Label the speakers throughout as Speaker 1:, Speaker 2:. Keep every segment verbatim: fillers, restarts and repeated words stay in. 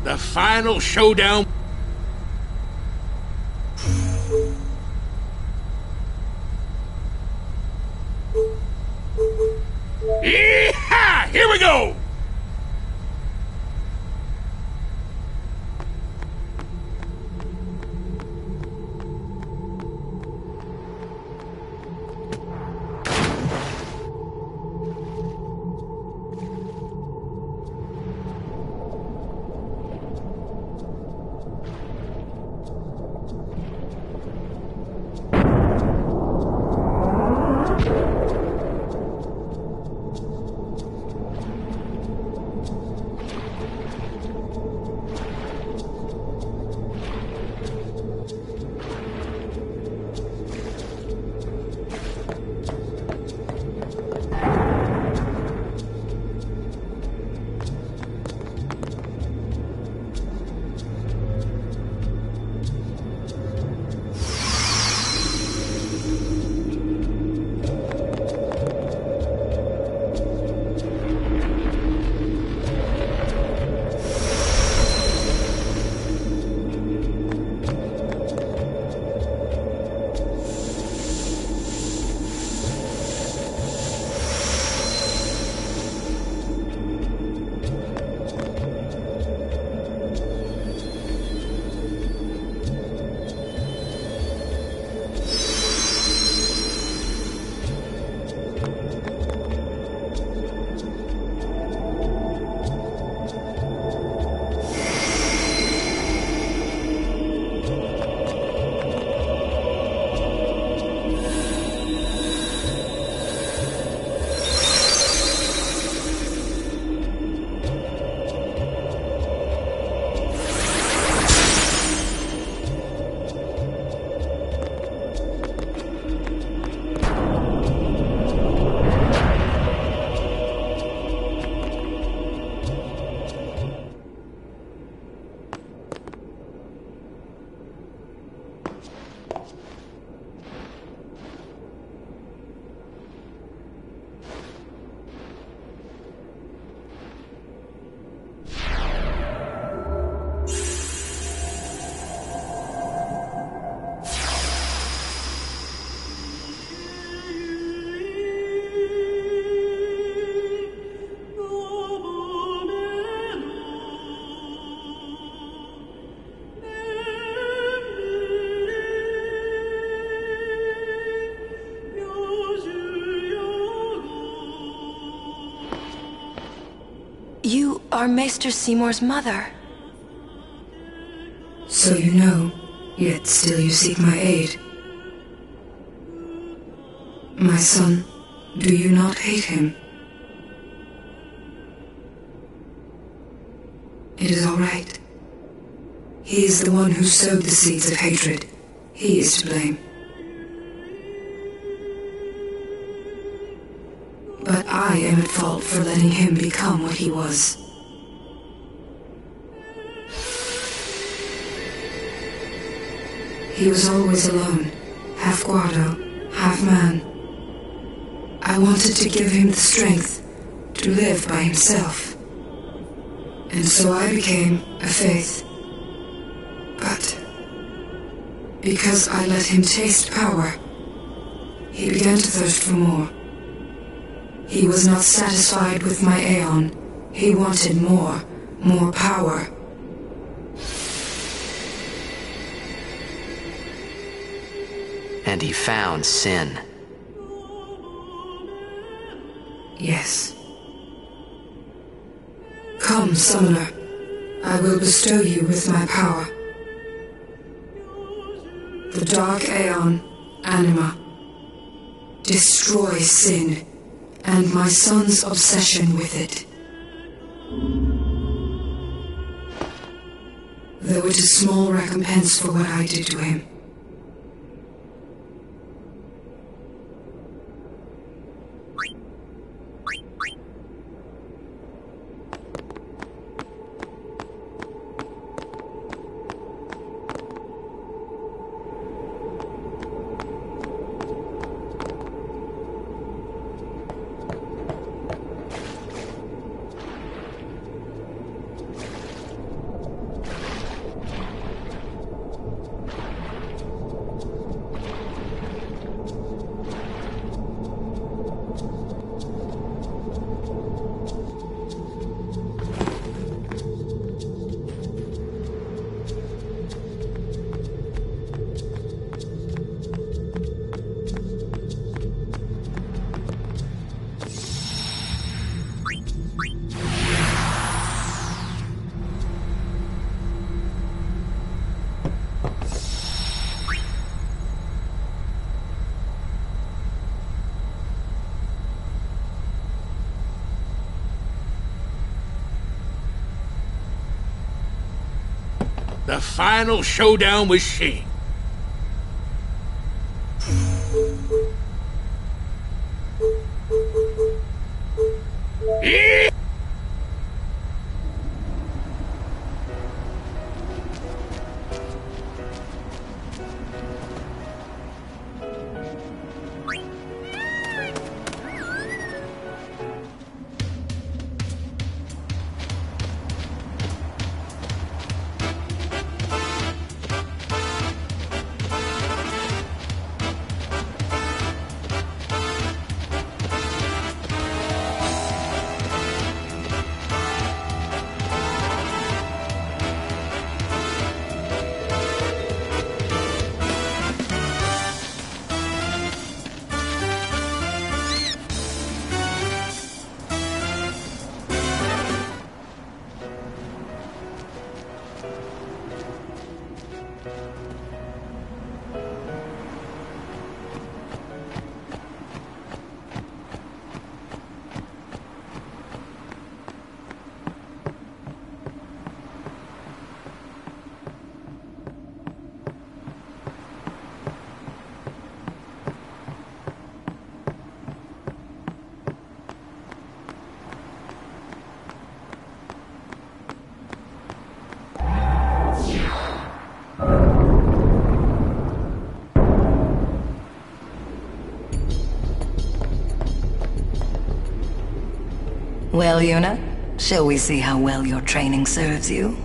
Speaker 1: The final showdown. Yeehaw! Here we go!
Speaker 2: You are Maester Seymour's mother.
Speaker 3: So you know, yet still you seek my aid. My son, do you not hate him? It is all right. He is the one who sowed the seeds of hatred. He is to blame. But I am at fault for letting him become what he was. He was always alone, half guardo, half man. I wanted to give him the strength to live by himself. And so I became a faith. But because I let him taste power, he began to thirst for more. He was not satisfied with my Aeon. He wanted more, more power.
Speaker 4: And he found sin.
Speaker 3: Yes. Come, Summoner. I will bestow you with my power. The Dark Aeon, Anima. Destroy sin, and my son's obsession with it. Though it is small recompense for what I did to him.
Speaker 1: The final showdown with Shane. Yeah!
Speaker 5: Well, Yuna, shall we see how well your training serves you?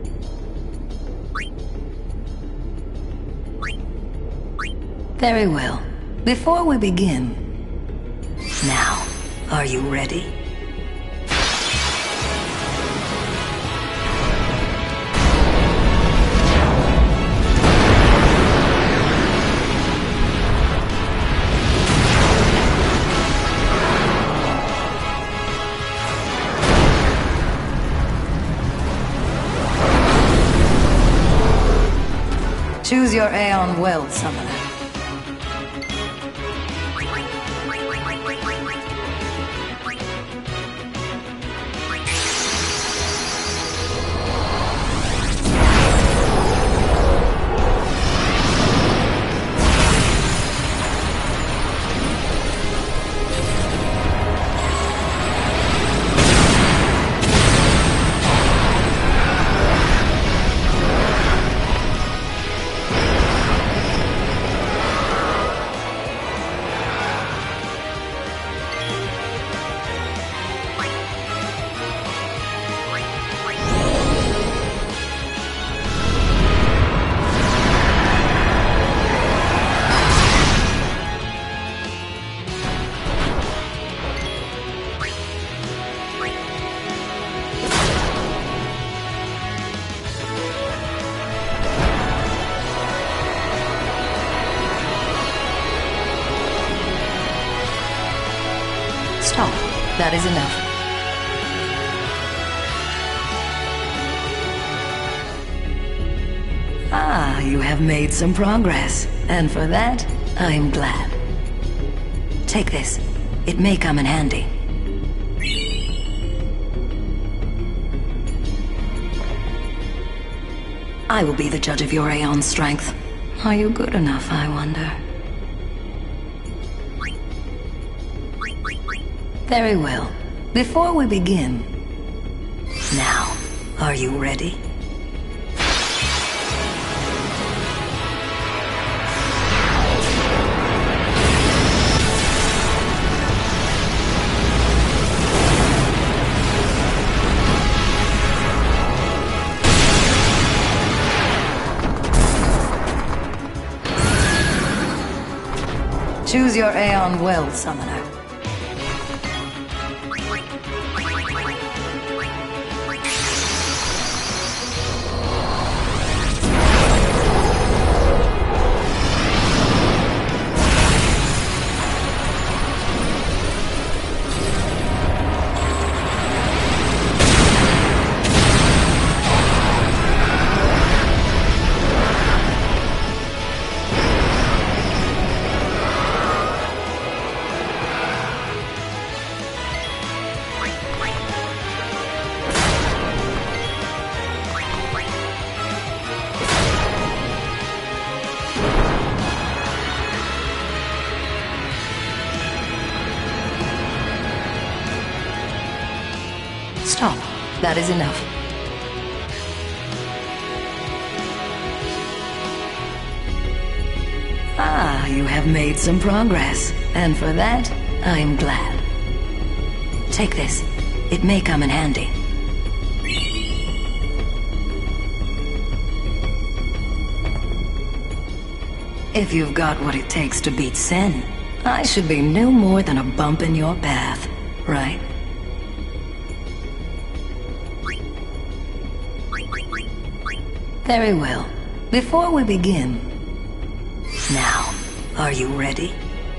Speaker 5: Very well. Before we begin... Now, are you ready? Choose your Aeon well, Summoner. Stop. That is enough. Ah, you have made some progress. And for that, I'm glad. Take this. It may come in handy. I will be the judge of your Aeon strength. Are you good enough, I wonder? Very well. Before we begin... Now, are you ready? Choose your Aeon well, Summoner. That is enough. Ah, you have made some progress, and for that, I'm glad. Take this. It may come in handy. If you've got what it takes to beat Sin, I should be no more than a bump in your path, right? Very well. Before we begin... Now, are you ready?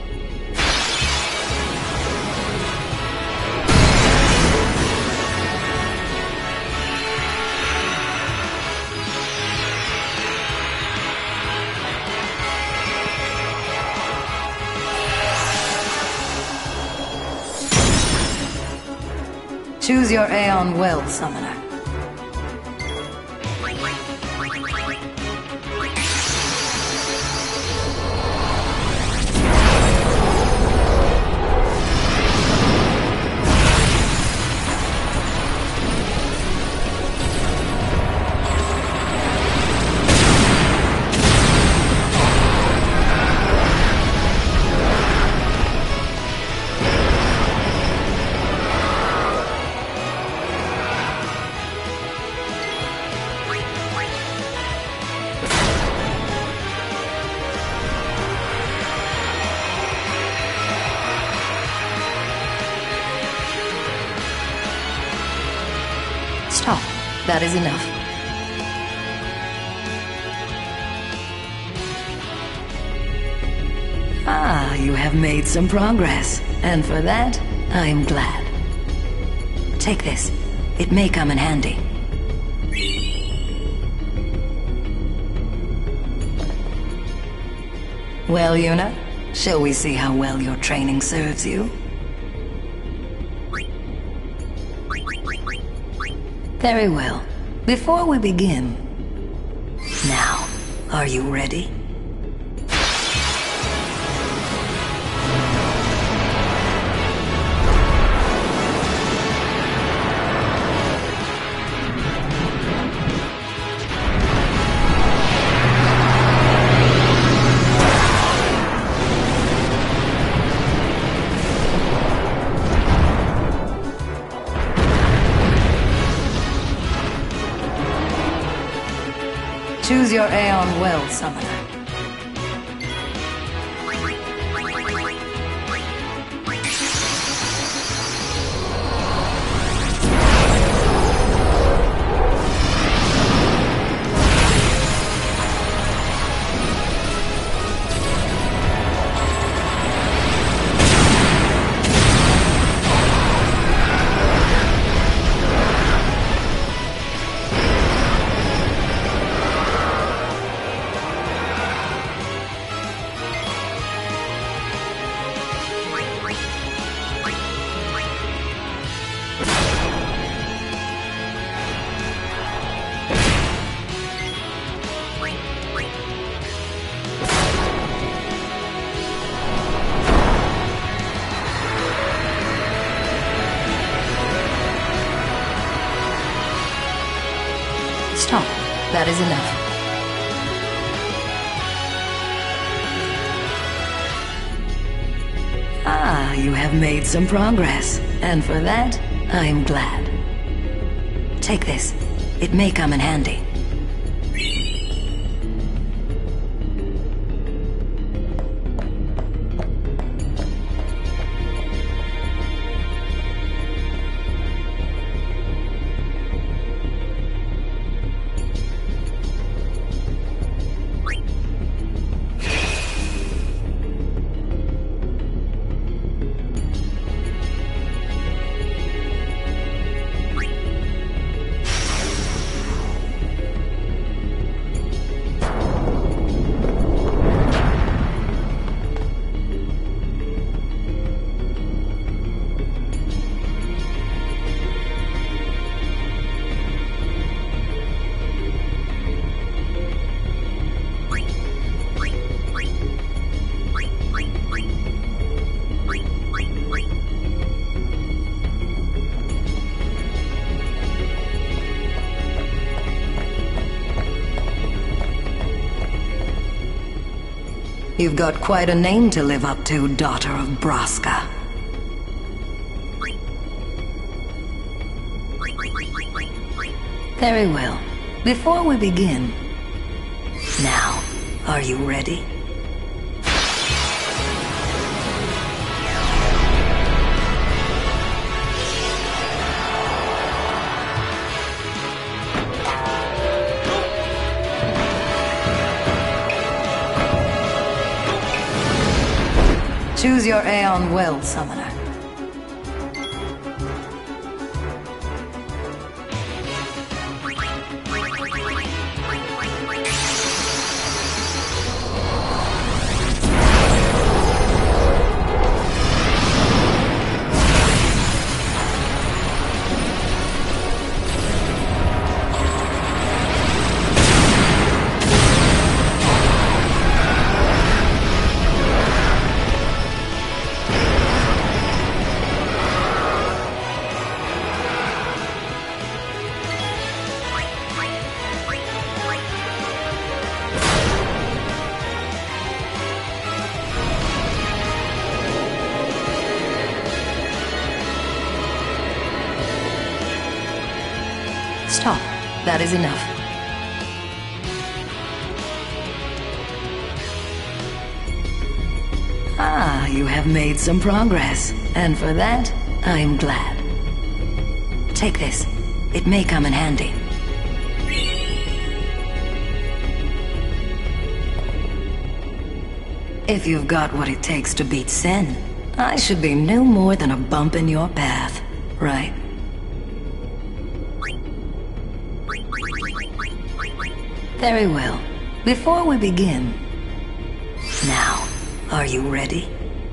Speaker 5: Choose your Aeon well, Summoner. Stop. That is enough. Ah, you have made some progress, and for that, I'm glad. Take this. It may come in handy. Well, Yuna, shall we see how well your training serves you? Very well. Before we begin... Now, are you ready? Choose your Aeon well, Summoner. Stop. That is enough. Ah, you have made some progress, and for that, I'm glad. Take this. It may come in handy. You've got quite a name to live up to, daughter of Braska. Very well. Before we begin... Now, are you ready? Choose your Aeon well, Summoner. Stop. That is enough. Ah, you have made some progress, and for that, I'm glad. Take this. It may come in handy. If you've got what it takes to beat Sen, I should be no more than a bump in your path, right? Very well. Before we begin... Now, are you ready?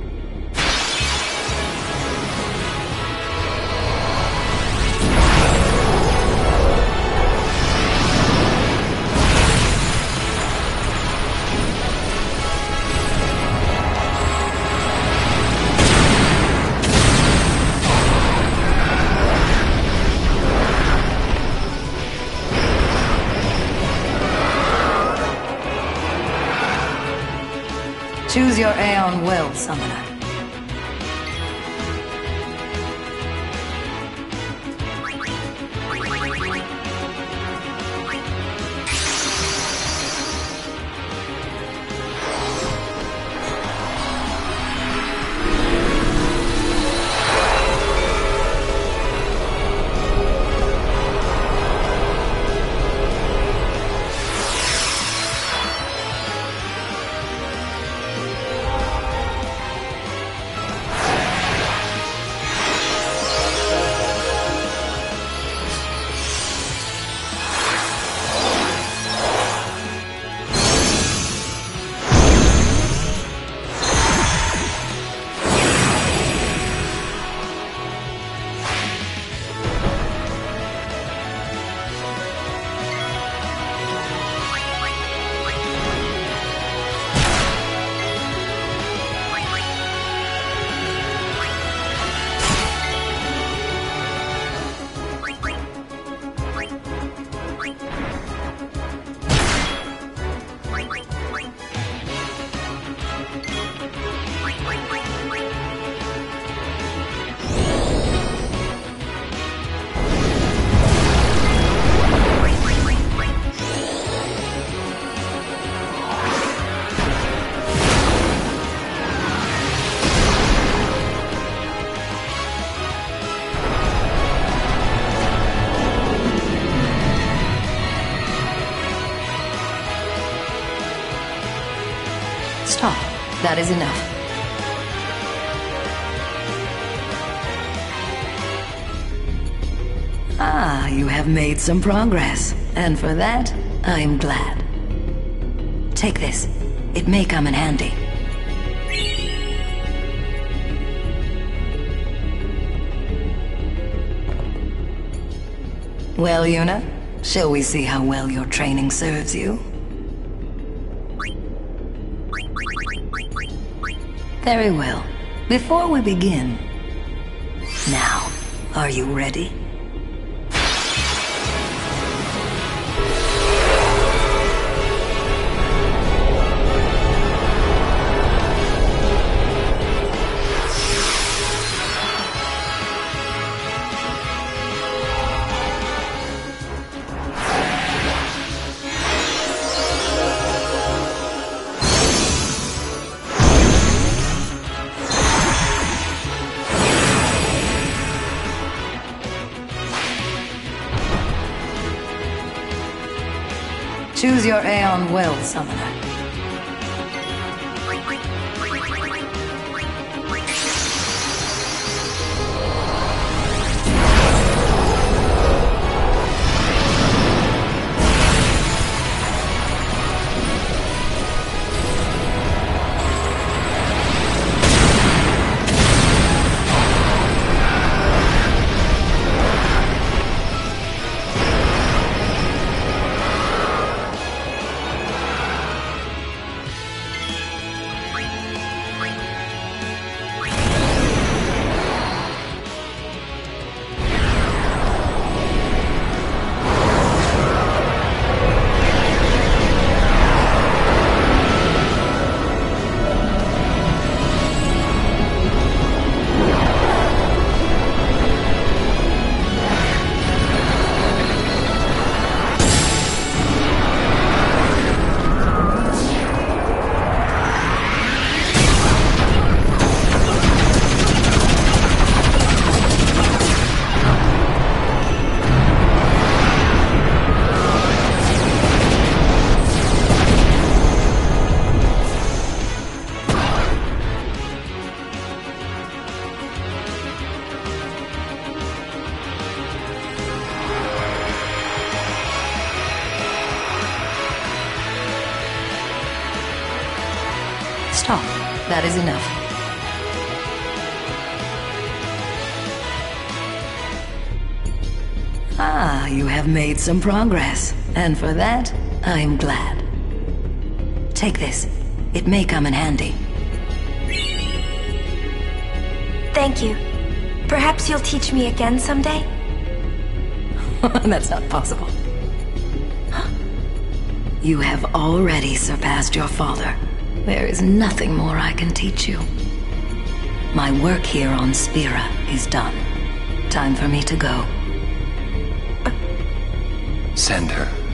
Speaker 5: Choose your Aeon well, Summoner. Stop. That is enough. Ah, you have made some progress, and for that, I'm glad. Take this. It may come in handy. Well, Yuna, shall we see how well your training serves you? Very well. Before we begin... Now, are you ready? Choose your Aeon well, Summoner. Stop. That is enough. Ah, you have made some progress. And for that, I'm glad. Take this. It may come in handy.
Speaker 2: Thank you. Perhaps you'll teach me again someday?
Speaker 5: That's not possible. You have already surpassed your father. There is nothing more I can teach you. My work here on Spira is done. Time for me to go.
Speaker 6: Send her.